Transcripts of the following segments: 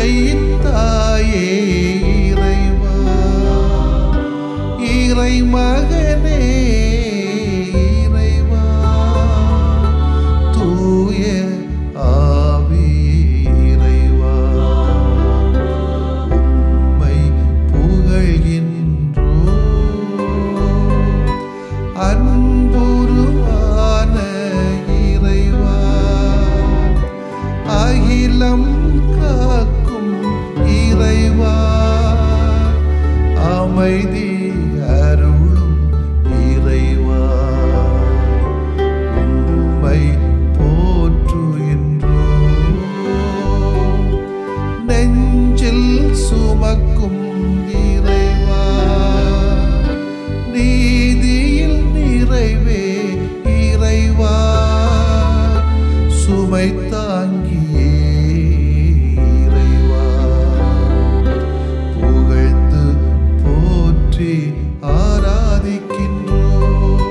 உண்மையின் தாயே இறைவா, இறை மகனே இறைவா, தூய ஆவியே இறைவா, உம்மை புகழ்கின்றோம். அன்புருவான இறைவா, அகிலம் காக்கும் இறைவா, அமைதி அருளும் இறைவா, உம்மை போற்றுகின்றோம். நெஞ்சில் சுமக்கும் இறைவா, நீதியில் நிறைவே இறைவா, சுமை தாங்கியே இறைவா, புகழ்ந்து போற்றி ஆராதிக்கின்றோம்.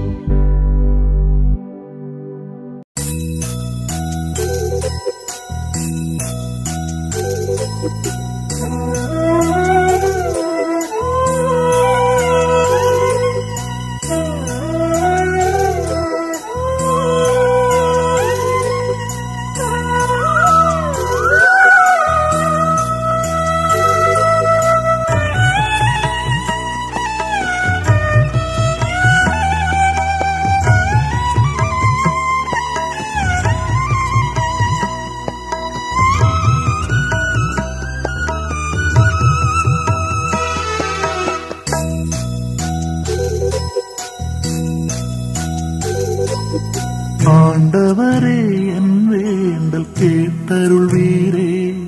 ஆண்டவரே, என் வேண்டல் கேட்டருள்வீரே,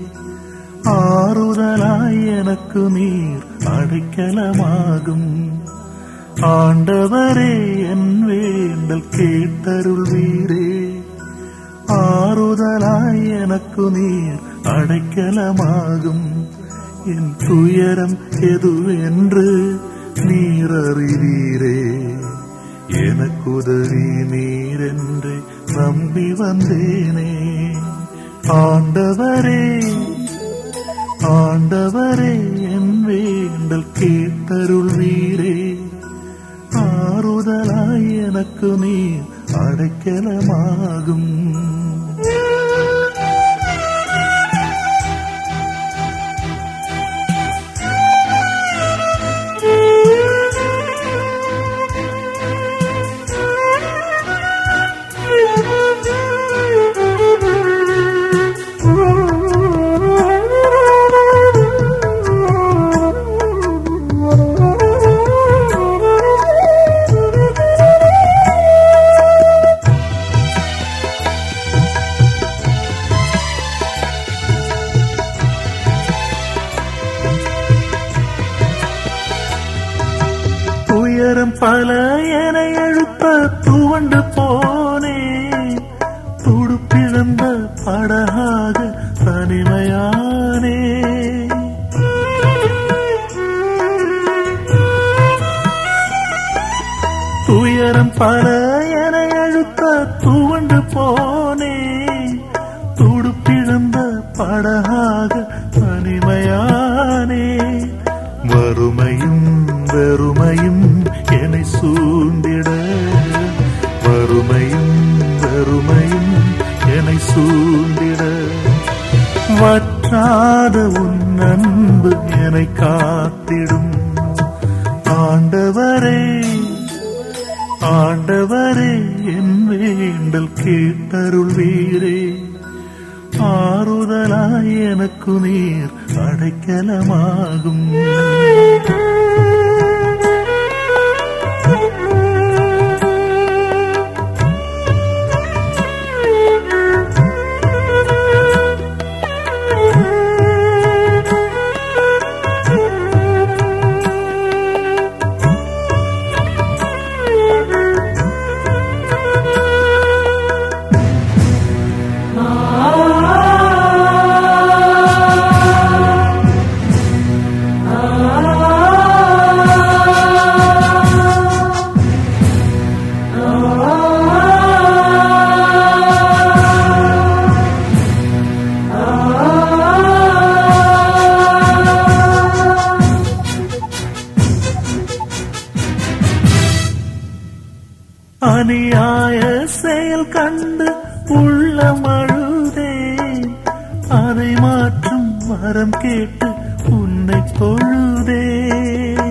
ஆறுதலாய் எனக்கு நீர் அடைக்கலமாகும். ஆண்டவரே, என் வேண்டல் கேட்டருள்வீரே, ஆறுதலாய் எனக்கு நீர் அடைக்கலமாகும். என் துயரம் எதுவென்று நீர் அறிவீரே, எனக்குதவி நீரென்று நம்பி வந்தேனே. ஆண்டவரே, ஆண்டவரே, என் வேண்டல் கேட்டருள்வீரே, ஆறுதலாய் எனக்கு நீர் அடைக்கலமாகும். துயரம் பல என எழுப்ப துவண்டு போனே, துடுப்பிழந்த படகாக தனிமையானே. துயரம் பல என எழுப்ப துவண்டு போனே, துடுப்பிழந்த படகாக தனிமையானே. வறுமையும் வெறுமையும் என்னை சூழ்ந்திட, வறுமையும் வெறுமையும் என்னை சூழ்ந்திட, வற்றாத உன் அன்பு என்னை காத்திடும். ஆண்டவரே, ஆண்டவரே, என் வேண்டல் கேட்டருள்வீரே, ஆறுதலாய் எனக்கு நீர் அடைக்கலமாகும். ah அநியாய செயல் கண்டு உள்ளம் அழுதேன். அதை மாற்றும் வரம் கேட்டு உன்னை தொழுதேன்.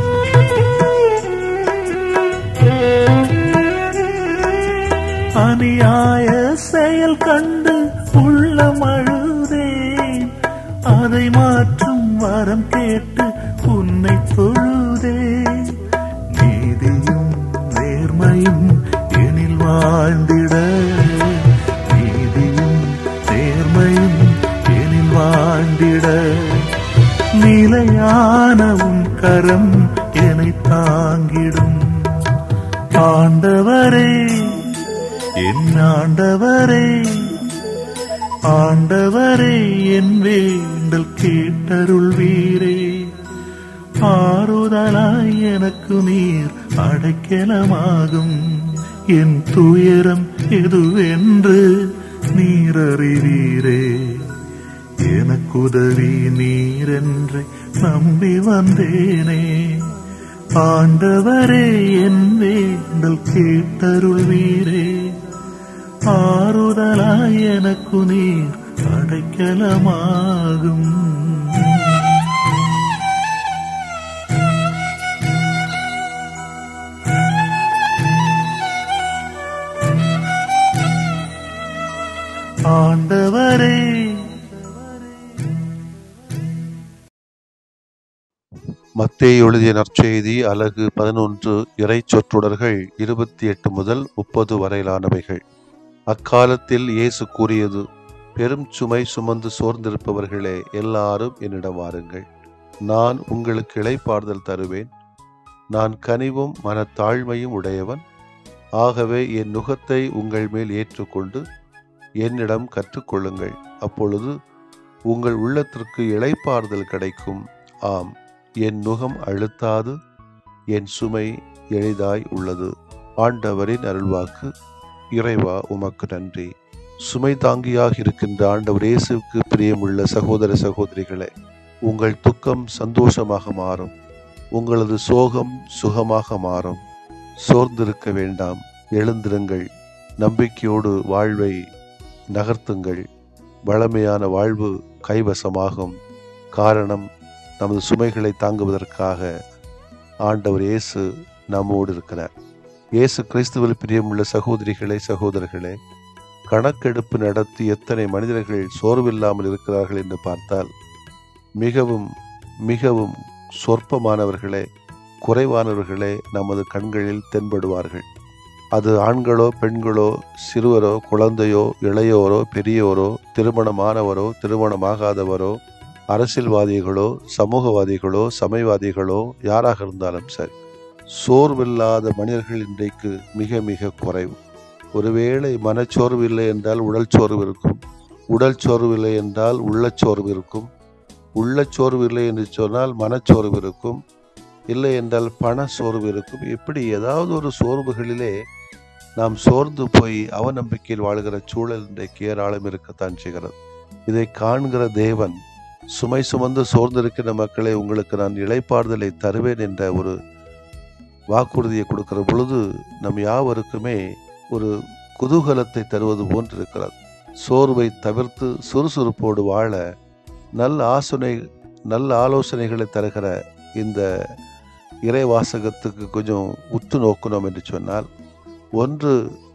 அநியாய செயல் கண்டு உள்ளம் அழுதேன். அதை மாற்றும் வரம் கேட்டு உன்னை தொழுதேன். நீதியும் நேர்மையும் எனில் வாழ்ந்திட, நீதியும் நேர்மையும் எனில் வாழ்ந்திட, நிலையான உன் கரம் என்னை தாங்கிடும். ஆண்டவரே, என் ஆண்டவரே, ஆண்டவரே, என் வேண்டல் கேட்டருள்வீரே. ஆறுதலாய் எனக்கு நீர் அடைக்கலமாகும். என் துயரம் எதுவென்று நீர் அறிவீரே. எனக்குதவி நீரென்று நம்பி வந்தேனே. ஆண்டவரே, என் வேண்டல் கேட்டருள்வீரே. ஆறுதலாய் எனக்கு நீர் அடைக்கலமாகும். ஆண்டவரே, மத்தேயு எழுதிய நற்செய்தி அலகு 11 இறை சொற்றொடர்கள் 28 முதல் 30 வரையிலானவைகள். அக்காலத்தில் இயேசு கூறியது, பெரும் சுமை சுமந்து சோர்ந்திருப்பவர்களே, எல்லாரும் என்னிடம் வாருங்கள், நான் உங்களுக்கு இளைப்பாறுதல் தருவேன். நான் கனிவும் மனத்தாழ்மையும் உடையவன். ஆகவே என் நுகத்தை உங்கள் மேல் ஏற்றுக்கொண்டு என்னிடம் கற்றுக்கொள்ளுங்கள். அப்பொழுது உங்கள் உள்ளத்திற்கு இளைப்பாறுதல் கிடைக்கும். ஆம், என் நுகம் அழுத்தாது, என் சுமை எளிதாய் உள்ளது. ஆண்டவரின் அருள்வாக்கு. இறைவா, உமக்கு நன்றி. சுமை தாங்கியாக இருக்கின்ற ஆண்டவர் இயேசுவுக்கு பிரியமுள்ள சகோதர சகோதரிகளே, உங்கள் துக்கம் சந்தோஷமாக மாறும், உங்களது சோகம் சுகமாக மாறும். சோர்ந்திருக்க வேண்டாம், எழுந்திருங்கள், நம்பிக்கையோடு வாழ்வை நகர்த்துங்கள். வளமையான வாழ்வு கைவசமாகும். காரணம், நமது சுமைகளை தாங்குவதற்காக ஆண்டவர் இயேசு நம்மோடு இருக்கிறார். இயேசு கிறிஸ்துவில் பிரியமுள்ள சகோதரிகளே, சகோதரர்களே, கணக்கெடுப்பு நடத்தி எத்தனை மனிதர்கள் சோர்வில்லாமல் இருக்கிறார்கள் என்று பார்த்தால் மிகவும் மிகவும் சொற்பமானவர்களே, குறைவானவர்களே நமது கண்களில் தென்படுவார்கள். அது ஆண்களோ பெண்களோ, சிறுவரோ குழந்தையோ, இளையோரோ பெரியோரோ, திருமணமானவரோ திருமணமாகாதவரோ, அரசியல்வாதிகளோ சமூகவாதிகளோ சமயவாதிகளோ, யாராக இருந்தாலும் சரி, சோர்வில்லாத மனிதர்கள் இன்றைக்கு மிக மிக குறைவு. ஒருவேளை மனச்சோர்வு இல்லை என்றால் உடல் சோர்வு இருக்கும், உடல் சோர்வு இல்லை என்றால் உள்ளச்சோர்வு இருக்கும், உள்ளச்சோர்வு இல்லை என்று சொன்னால் மனச்சோர்வு இருக்கும், இல்லை என்றால் பண சோர்வு இருக்கும். இப்படி ஏதாவது ஒரு சோர்வுகளிலே நாம் சோர்ந்து போய் அவநம்பிக்கையில் வாழ்கிற சூழல் இன்றைக்கு ஏராளம் இருக்கத்தான் செய்கிறது. இதை காண்கிற தேவன் சுமை சுமந்து சோர்ந்திருக்கிற மக்களை, உங்களுக்கு நான் இளைப்பாறுதலை தருவேன் என்ற ஒரு வாக்குறுதியை கொடுக்கிற பொழுது நம் யாவருக்குமே ஒரு குதூகலத்தை தருவது போன்று இருக்கிறது. சோர்வை தவிர்த்து சுறுசுறுப்போடு வாழ நல்ல ஆலோசனைகளை தருகிற இந்த இறைவாசகத்துக்கு கொஞ்சம் உத்து நோக்கணும் என்று சொன்னால், ஒன்று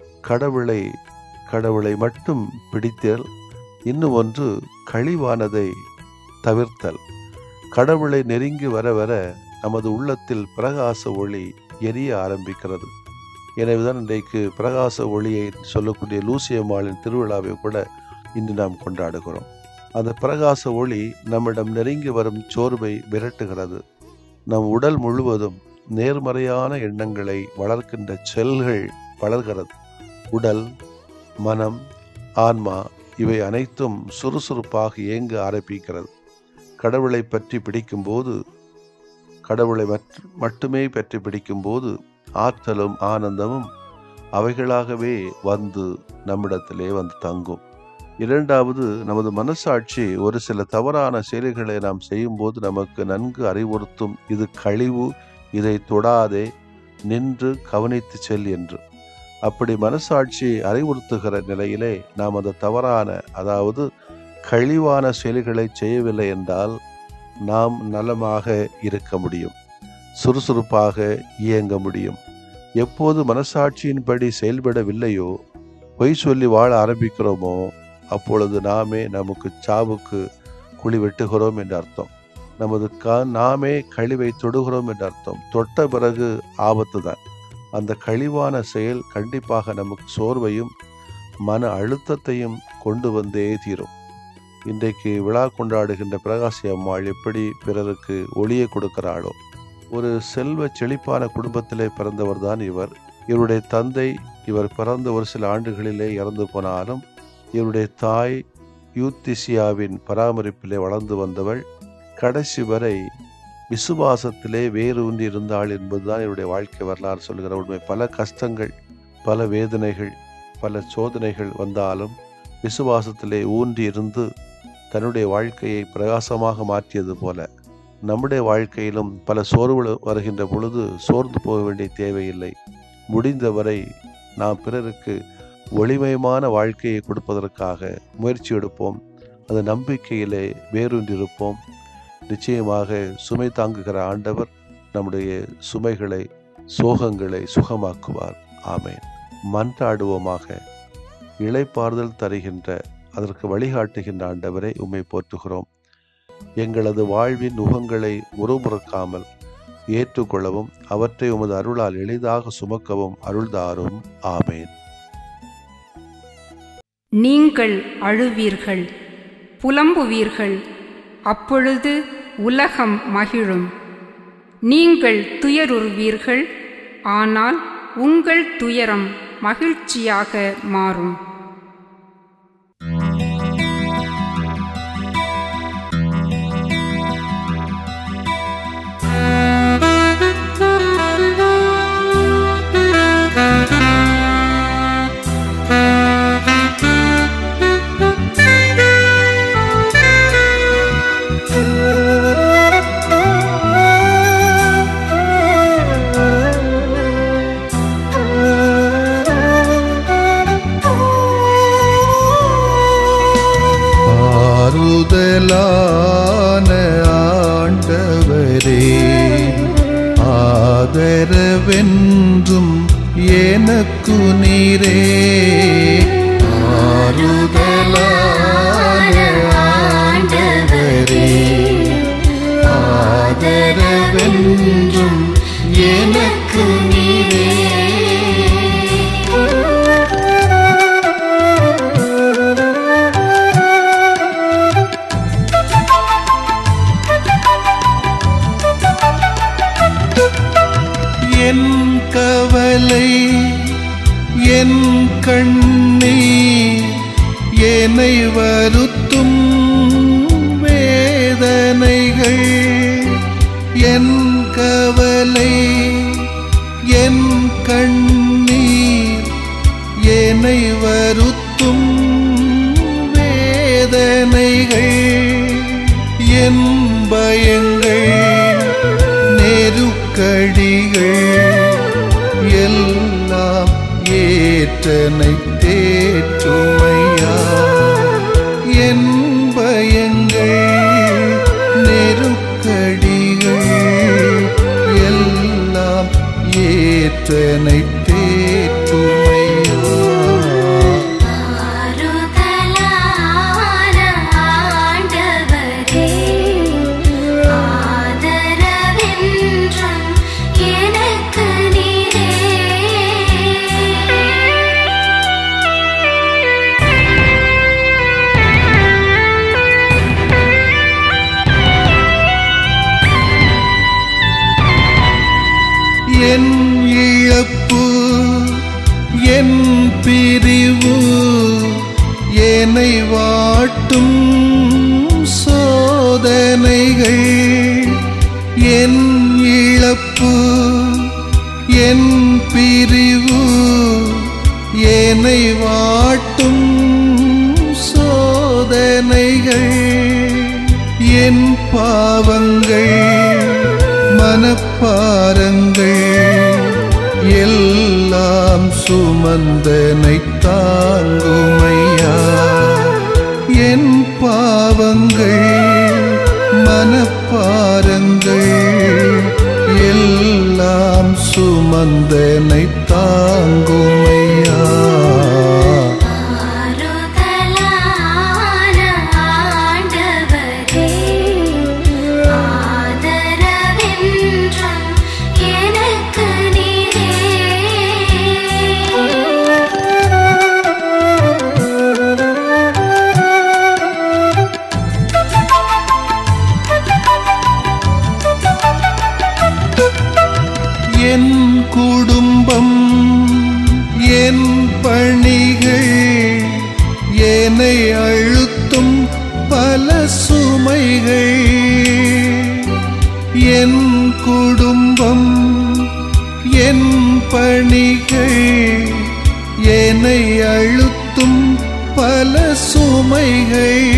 கடவுளை மட்டும் பிடித்தல், இன்னும் ஒன்று கழிவானதை தவிர்த்தல். கடவுளை நெருங்கி வர வர நமது உள்ளத்தில் பிரகாச ஒளி எரிய ஆரம்பிக்கிறது. எனவேதான் இன்றைக்கு பிரகாச ஒளியை சொல்லக்கூடிய லூசியம்மாளின் திருவிழாவை கூட இன்று நாம் கொண்டாடுகிறோம். அந்த பிரகாச ஒளி நம்மிடம் நெருங்கி வரும் சோர்வை விரட்டுகிறது. நம் உடல் முழுவதும் நேர்மறையான எண்ணங்களை வளர்க்கின்ற செல்கள் வளர்கிறது. உடல், மனம், ஆன்மா இவை அனைத்தும் சுறுசுறுப்பாக இயங்க ஆரம்பிக்கிறது. கடவுளை பற்றி பிடிக்கும்போது, கடவுளை மட்டுமே பற்றி பிடிக்கும்போது ஆற்றலும் ஆனந்தமும் அவைகளாகவே வந்து நம்மிடத்திலே வந்து தங்கும். இரண்டாவது, நமது மனசாட்சி ஒரு சில தவறான செயல்களை நாம் செய்யும்போது நமக்கு நன்கு அறிவுறுத்தும், இது கழிவு, இதை தொடாதே, நின்று கவனித்து செல் என்று. அப்படி மனசாட்சி அறிவுறுத்துகிற நிலையிலே நாம் அந்த தவறான, அதாவது கழிவான செயல்களை செய்யவில்லை என்றால் நாம் நலமாக இருக்க முடியும், சுறுசுறுப்பாக இயங்க முடியும். எப்போது மனசாட்சியின்படி செயல்படவில்லையோ, பொய் சொல்லி வாழ ஆரம்பிக்கிறோமோ, அப்பொழுது நாமே நமக்கு சாவுக்கு குழி வெட்டுகிறோம் என்று அர்த்தம். நமது நாமே கழிவை தொடுகிறோம் என்று அர்த்தம். தொட்ட பிறகு ஆபத்து தான். அந்த கழிவான செயல் கண்டிப்பாக நமக்கு சோர்வையும் மன அழுத்தத்தையும் கொண்டு வந்தே தீரும். இன்றைக்கு விழா கொண்டாடுகின்ற பிரகாசி அம்மாள் எப்படி பிறருக்கு ஒளியை கொடுக்கிறாளோ, ஒரு செல்வ செழிப்பான குடும்பத்திலே பிறந்தவர் தான் இவர். இவருடைய தந்தை இவர் பிறந்த ஒரு சில ஆண்டுகளிலே இறந்து போனாலும் இவருடைய தாய் யூத்திசியாவின் பராமரிப்பிலே வளர்ந்து வந்தவள். கடைசி வரை விசுவாசத்திலே வேரூன்றி இருந்தாள் என்பதுதான் இவருடைய வாழ்க்கை வரலாறு சொல்கிற உண்மை. பல கஷ்டங்கள், பல வேதனைகள், பல சோதனைகள் வந்தாலும் விசுவாசத்திலே ஊன்றி இருந்து தன்னுடைய வாழ்க்கையை பிரகாசமாக மாற்றியது போல நம்முடைய வாழ்க்கையிலும் பல சோர்வு வருகின்ற பொழுது சோர்ந்து போக வேண்டிய தேவையில்லை. முடிந்தவரை நாம் பிறருக்கு ஒளிமயமான வாழ்க்கையை கொடுப்பதற்காக முயற்சி எடுப்போம். அந்த நம்பிக்கையிலே வேரூன்றிருப்போம். நிச்சயமாக சுமை தாங்குகிற ஆண்டவர் நம்முடைய சுமைகளை, சோகங்களை சுகமாக்குவார். ஆமேன். மன்றாடுவோமாக. இளைப்பாறுதல் தருகின்ற, அதற்கு வழிகாட்டுகின்ற ஆண்டவரை உம்மை போற்றுகிறோம். எங்களது வாழ்வின் நுகங்களை முறுமுறுக்காமல் ஏற்றுக்கொள்ளவும் அவற்றை உமது அருளால் எளிதாக சுமக்கவும் அருள்தாரும். ஆமேன். நீங்கள் அழுவீர்கள், புலம்புவீர்கள், அப்பொழுது உலகம் மகிழும். நீங்கள் துயருறுவீர்கள், ஆனால் உங்கள் துயரம் மகிழ்ச்சியாக மாறும். ஆண்டவரே, ஆதரவென்றும் எனக்கு நீரே. ஆறுதலான ஆண்டவரே, ஆதரவென்றும் எனக்கு நீரே. என் கவலை, என் கண்ணீர், என்னை வருத்தும் வேதனைகள். என் கவலை, என் கண்ணீர், என்னை வருத்தும் வேதனைகள். என் பயங்கள், நெருக்கடிகள் எல்லாம் ஏற்றனை தேற்றுமையா. என் பயங்கள், நெருக்கடிகள் எல்லாம் ஏற்றனை தேற்றுமையா. என் இழப்பு, என் பிரிவு, என்னை வாட்டும் சோதனைகள். என் இழப்பு, என் பிரிவு, என்னை வாட்டும் சோதனைகள். என் பாவங்கள், மனப்பாரங்கள் எல்லாம் சுமந்தனை தாங்குமையா. என் பாவங்கள் மனப்பாரங்கள் எல்லாம் சுமந்தனை தாங்குமையா. என் குடும்பம் என் பணிகள் என்னை அழுத்தும் பல சுமைகள். என் குடும்பம் என் பணிகள் என்னை அழுத்தும் பல சுமைகள்.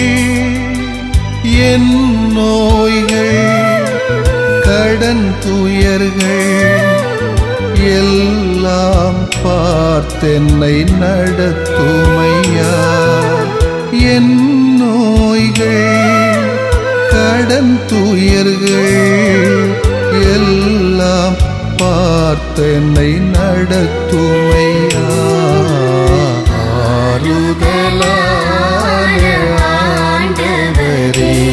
என் நோய்கள் கடன் துயர்கள் எல்லாம் பார்த்தென்னை நடத்துமையா. என் நோய்கள் கடன் துயர்கள் எல்லாம் பார்த்தென்னை நடத்துமையா. ஆறுதலான ஆண்டவரே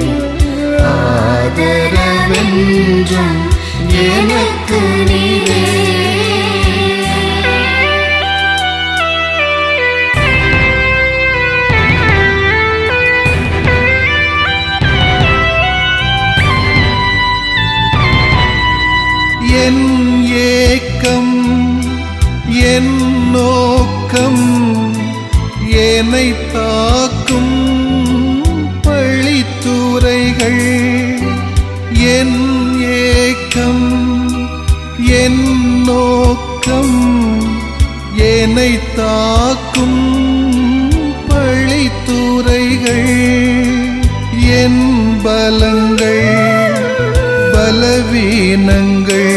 ஆதரவென்றும் எனக்கு நீரே. என் ஏக்கம் என் நோக்கம் என்னை தாக்கும் பழித்துரைகள். என் ஏக்கம் என் நோக்கம் என்னை தாக்கும் பழித்துரைகள். என் பலங்கள் பலவீனங்கள்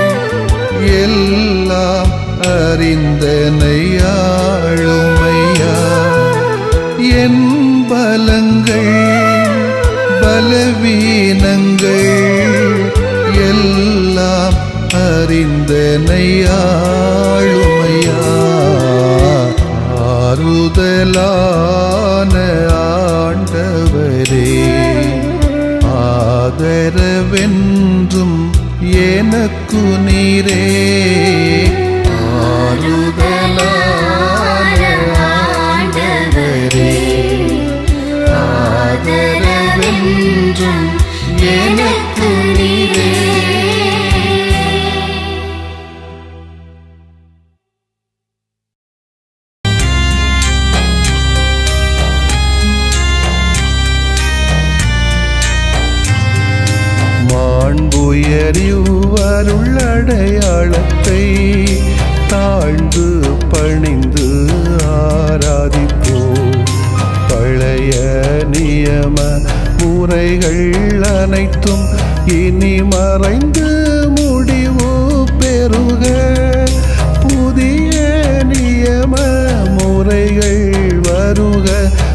எல்லாம் அறிந்தனை ஆளுமையா. என் பலங்கள் பலவீனங்கள் எல்லாம் அறிந்தனை ஆளுமையா. ஆறுதலான ஆண்டவரே ஆதரவென்றும் எனக்கு நீரே. ஆறுதலான ஆண்டவரே ஆதரவென்றும் எனக்கு நீரே. மாண்புயரிவருள்ளடையாளத்தை தாழ்ந்து பணிந்து ஆராதிப்போம். பழைய நியம முறைகள் அனைத்தும் இனி மறைந்து முடிவு பெறுக. புதிய நியம முறைகள் வருக.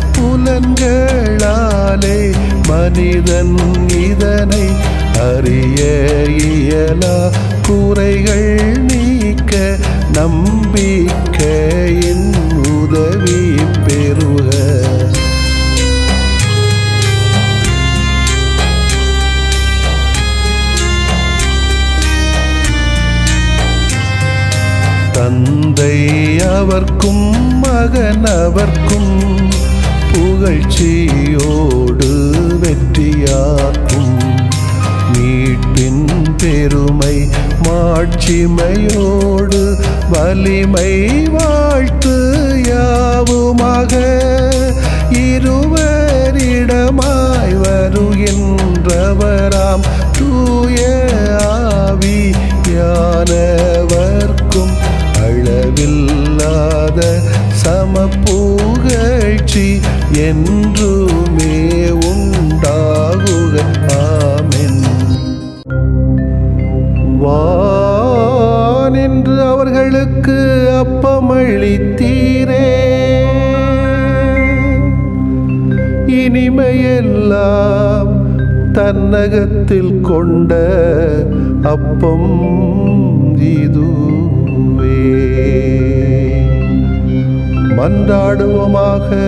புலன்களாலே மனிதன் இதனை அறிய இயலா. குறைகள் நீக்க நம்பிக்கையின் உதவி பெறுக. தந்தை அவர்க்கும் மகன் அவர்க்கும் புகழ்ச்சியோடு வெற்றியாக்கும். மீட்பின் பெருமை மாட்சிமையோடு வலிமை வாழ்த்து யாவுமாக. இருவரிடமாய் வருகின்றவராம் தூய ஆவியானவர்க்கும் அளவில்லாத சமப்புகழ்ச்சி என்றுமே உண்டாகுக. ஆமென். வானின்று அவர்களுக்கு அளித்தீரே. இனிமையெல்லாம் தன்னகத்தில் கொண்ட அப்பம் இதுவே. மன்றாடுவோமாக.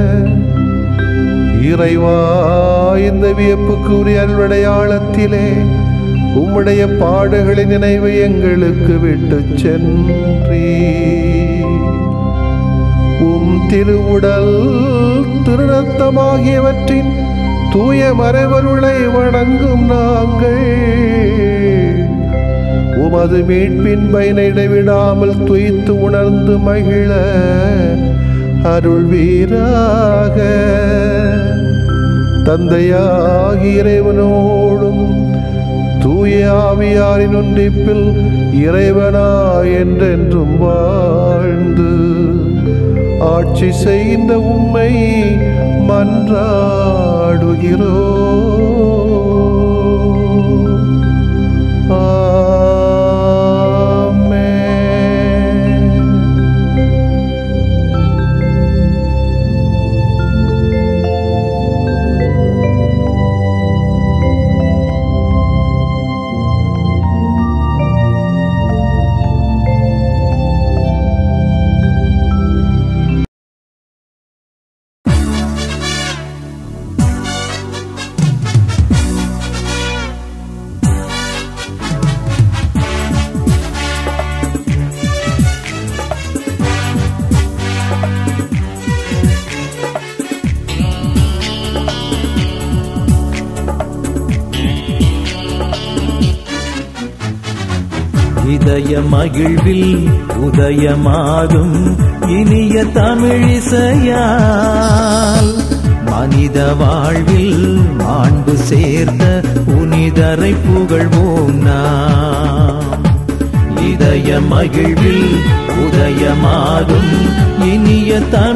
இறைவா, இந்த வியப்புக்குரிய அல்வடையாளத்திலே உம்முடைய பாடுகளின் நினைவை எங்களுக்கு விட்டு சென்றீ. உம் திருவுடல் திருரத்தமாகியவற்றின் தூய மறைவருளை வணங்கும் நாங்கள் உமது மீட்பின் பயனை இடைவிடாமல் துய்த்து உணர்ந்து மகிழ அருள்வீராக. தந்தையாகிய இறைவனோடும் தூய ஆவியாரின் ஒன்றிப்பில் இறைவனா என்றென்றும் வாழ்ந்து ஆட்சி செய்கின்ற உம்மை மன்றாடுகிறோம். இதய மகிழ்வில் உதயமாகும் இனிய தமிழிசையால் மனித வாழ்வில் மாண்பு சேர்த்த புனிதரை புகழ்வோம் நாம். இதய மகிழ்வில் உதயமாகும் இனிய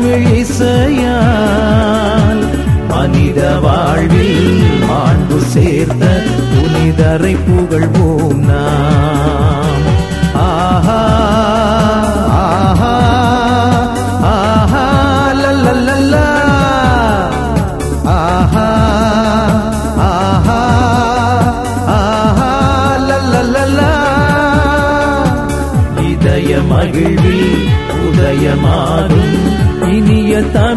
தமிழிசையால் மனித வாழ்வில் மாண்பு சேர்த்த புனிதரை புகழ்வோம் நாம். ஆஹா ஆஹா ஆஹா லல்லல்லா ஆஹா ஆஹா ஆஹா லல்லல்லா. இதய மகிழ்வில் உதயமாகும் இனிய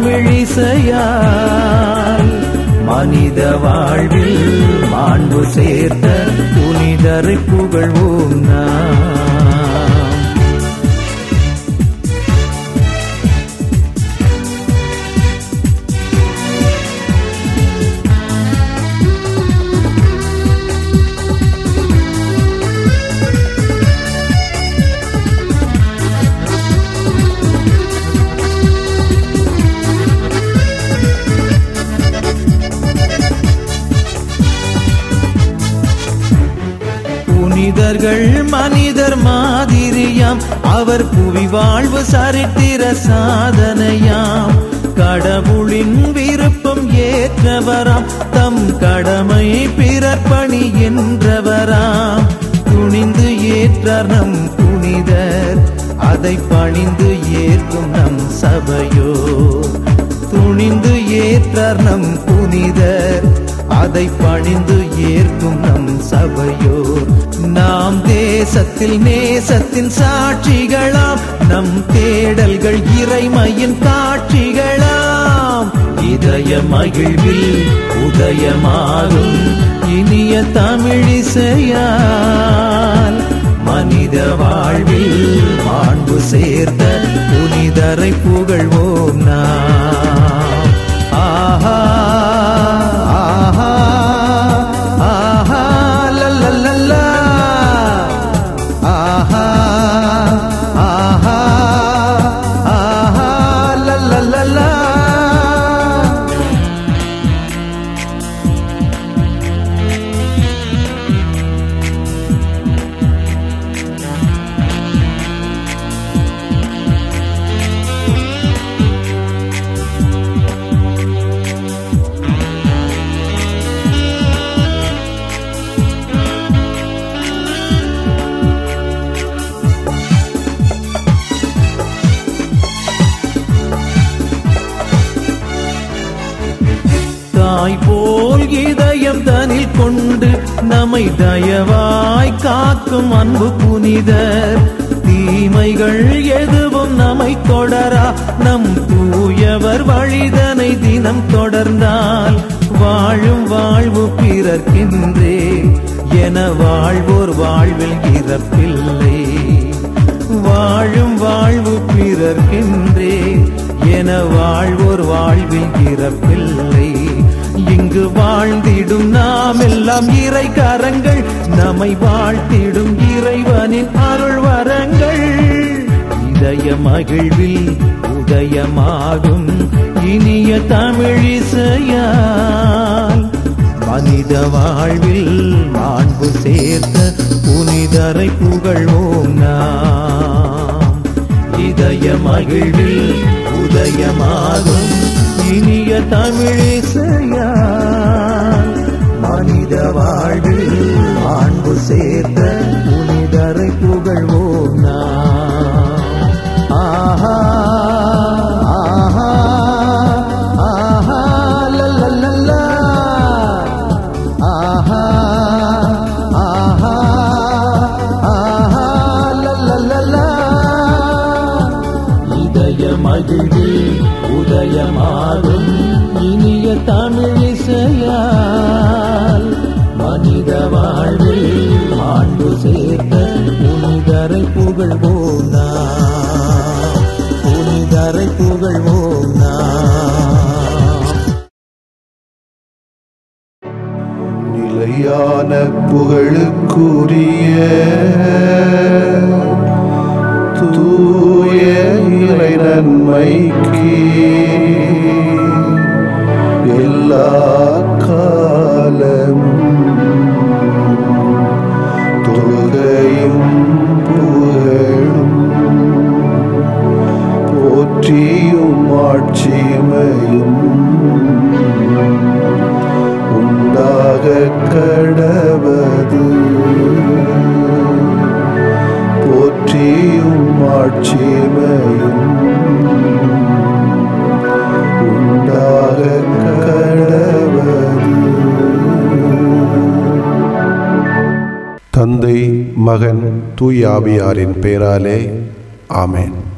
தமிழிசையால் மனித வாழ்வில் மாண்பு சேர்த்த புனிதரை புகழ்வோம் நாம். புனிதர்கள் மனிதர் மாதிரியாம், அவர் புவி வாழ்வு சரித்திர சாதனையாம். கடவுளின் விருப்பம் ஏற்றவராம், தம் கடமை பிறர் பணி என்றவராம். துணிந்து ஏற்றார் நம் புனிதர், அதை பணிந்து ஏற்கும் நம் சபையோ. துணிந்து ஏற்றார் நம் புனிதர், அதை பணிந்து ஏற்கும் நம் சபையோ. நாம் தேசத்தில் நேசத்தின் சாட்சிகளாம், நம் தேடல்கள் இறைமையின் காட்சிகளாம். இதய மகிழ்வில் உதயமாகும் இனிய தமிழிசையால் மனித வாழ்வில் மாண்பு சேர்த்த புனிதரை புகழ்வோம் நாம். ஆஹா ஆஹா ஆஹா லல்லல்லா ஆஹா ஆஹா ஆஹா லல்லல்லா. கொண்டு நம்மை தயவாய் காக்கும் அன்பு புனிதர். தீமைகள் எதுவும் நம்மை தொடரா, நம் தூயவர் வழிதனை தினம் தொடர்ந்தால் வாழும் வாழ்வு பிறர்க்கின்றே என வாழ்வோர் வாழ்வில் இறப்பில்லை. வாழும் வாழ்வு பிறர்க்கின்றே என வாழ்வோர் வாழ்வில் இறப்பில்லை. இங்கு வாழ்ந்திடும் நாம் எல்லாம் இறை கரங்கள், நம்மை வாழ்த்திடும் இறைவனின் அருள் வரங்கள். இதய மகிழ்வில் உதயமாகும் இனிய தமிழிசையால் மனித வாழ்வில் மாண்பு சேர்த்த புனிதரை புகழ்வோம் நாம். இதய மகிழ்வில் உதயமாகும் இனிய தமிழிசையால் மனித வாழ்வில் மாண்பு சேர்த்த புனிதரை புகழ்வோம் நாம். ஆஹா ஆஹா ஆஹா லல்லல்லா, ஆஹா ஆஹா ஆஹா லல்லல்லா. இதய மகிழ்வில் உதயமாகும் இனிய தமிழிசையால் மனித வாழ்வில் மாண்பு சேர்த்த புனிதரை புகழ்வோம் நாம். புனிதரை புகழ்வோம் நாம். நிலையான புகழுக்குரிய தூய இறை நன்மைக்கு எல்லா காலமும் தொழுகையும் புகழும் போற்றியும் ஆட்சிமையும் உண்டாக கடவது. போற்றியும் ஆட்சிமையும் உண்டாக கடவது. தந்தை, மகன், தூய ஆவியாரின் பெயராலே ஆமென்.